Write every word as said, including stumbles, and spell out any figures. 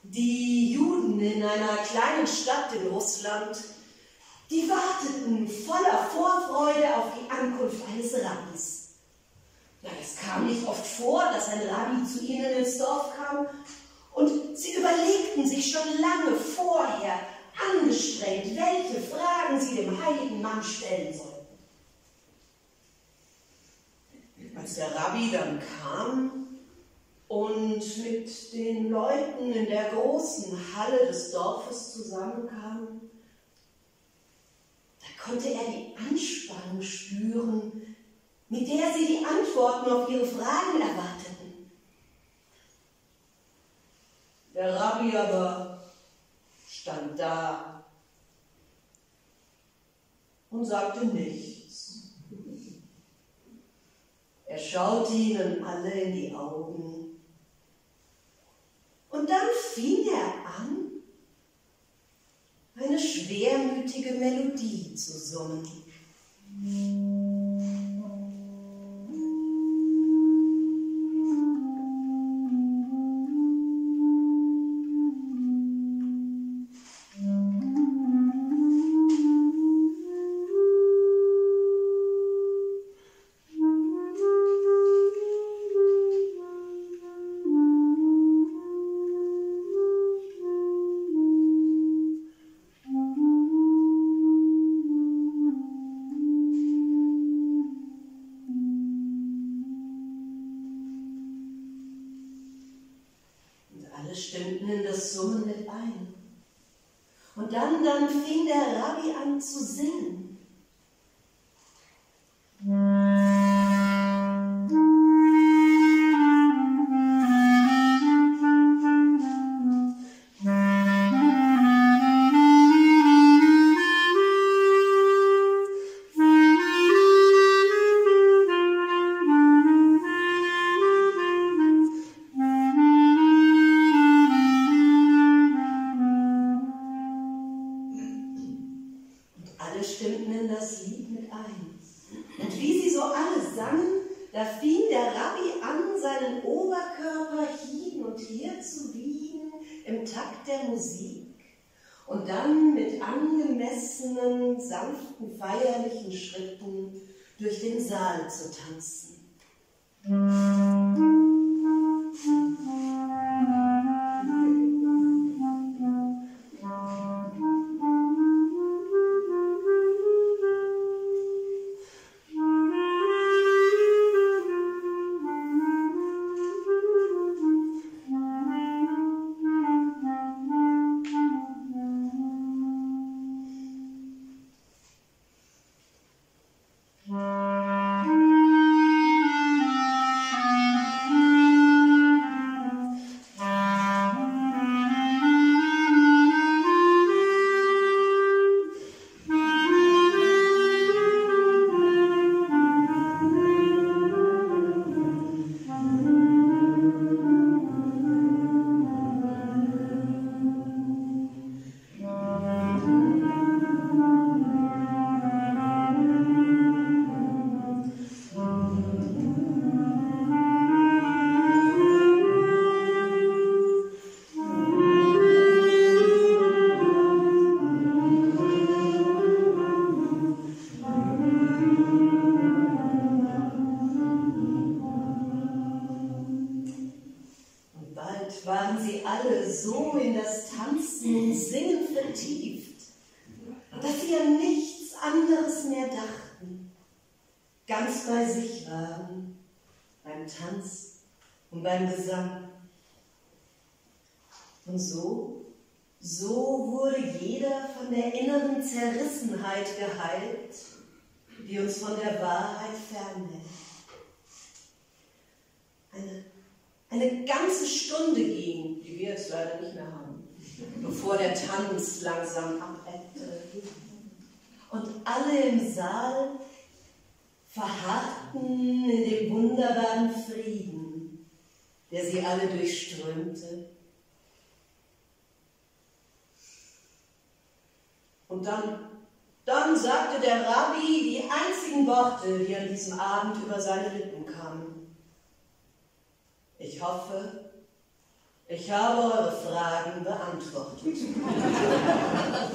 Die Juden in einer kleinen Stadt in Russland, die warteten voller Vorfreude auf die Ankunft eines Rabbis. Ja, es kam nicht oft vor, dass ein Rabbi zu ihnen ins Dorf kam, und sie überlegten sich schon lange vorher angestrengt, welche Fragen sie dem heiligen Mann stellen sollten. Als der Rabbi dann kam und mit den Leuten in der großen Halle des Dorfes zusammenkam, da konnte er die Anspannung spüren, mit der sie die Antworten auf ihre Fragen erwarteten. Der Rabbi aber stand da und sagte nichts. Er schaute ihnen alle in die Augen und dann fing er an, eine schwermütige Melodie zu summen. Stimmten in das Summen mit ein. Und dann, dann fing der Rabbi an zu singen. Alle stimmten in das Lied mit ein. Und wie sie so alle sangen, da fing der Rabbi an, seinen Oberkörper hin und her zu wiegen im Takt der Musik und dann mit angemessenen, sanften, feierlichen Schritten durch den Saal zu tanzen. Waren sie alle so in das Tanzen und Singen vertieft, dass sie an nichts anderes mehr dachten, ganz bei sich waren, beim Tanz und beim Gesang. Und so, so wurde jeder von der inneren Zerrissenheit geheilt, die uns von der Wahrheit fernhält. Eine Eine ganze Stunde ging, die wir jetzt leider nicht mehr haben, bevor der Tanz langsam abebbte. Und alle im Saal verharrten in dem wunderbaren Frieden, der sie alle durchströmte. Und dann, dann sagte der Rabbi die einzigen Worte, die an diesem Abend über seine Lippen kamen. Ich hoffe, Ich habe eure Fragen beantwortet.